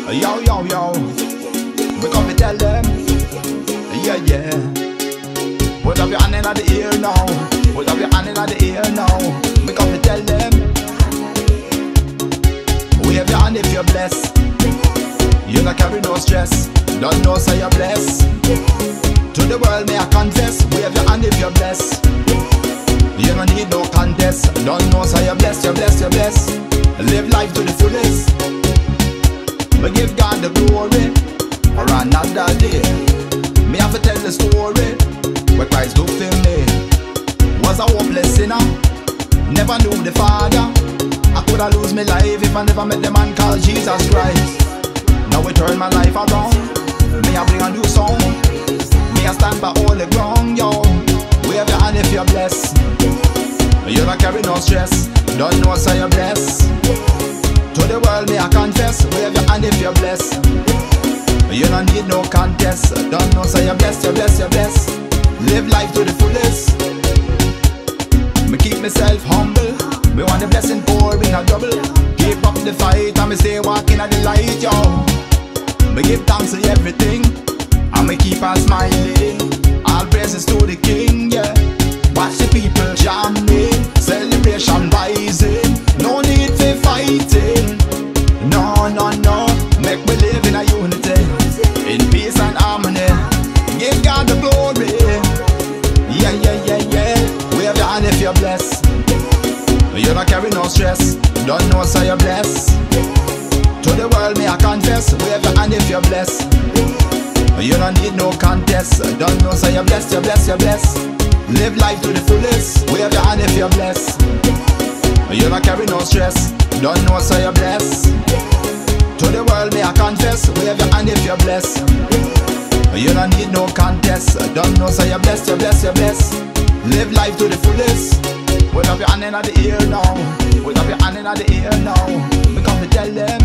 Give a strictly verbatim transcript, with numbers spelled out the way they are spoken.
Yo, yo, yo. We come to tell them. Yeah, yeah. Put up your hand in the ear now. Put up your hand in the ear now. We come to tell them. Wave your hand if you're blessed. You not carry no stress. Don't know say you're blessed. To the world may I confess. Wave your hand if you're blessed. You don't need no contest. Don't know say you're blessed, you're blessed, you're blessed. Live life to the fullest. But give God the glory for another day. Me have to tell the story what Christ do for me. Was a hopeless sinner, never knew the Father. I coulda lose my life if I never met the man called Jesus Christ. Now we turn my life around. Me I bring a new song. Me I stand by all the ground, yo. Wave your hand if you're blessed. You don't carry no stress. Don't know say you're blessed. To the world me I confess. Wave your hand if you're blessed. You don't need no contest. Don't know say you're blessed, you're blessed, you're blessed. Live life to the fullest. Me keep myself humble. Me want the blessing pour in a double. Keep up the fight and me stay walking at the light, yo. Me give thanks to everything and me keep on smiling. All praises to the King, yeah. Watch the people jamming, celebration rising. No need for fighting. No, no, no. Make me live in a unity, in peace and harmony. Give God the glory. Yeah, yeah, yeah, yeah. Wave your hand if you're blessed. You don't carry no stress. Don't know say you're blessed. To the world me I confess. Wave your hand if you're blessed. You don't need no contest. Don't know say you're blessed, you're blessed, you're blessed. Live life to the fullest. Wave your hand if you're blessed. You don't carry no stress. Don't know say you're blessed. To the world me I confess. Wave your hand if you're blessed. You don't need no contest. Don't know say you're blessed, you're blessed, you're blessed. Live life to the fullest. Put up your hand in the ear now. Put up your hand in the ear now. We come to tell them.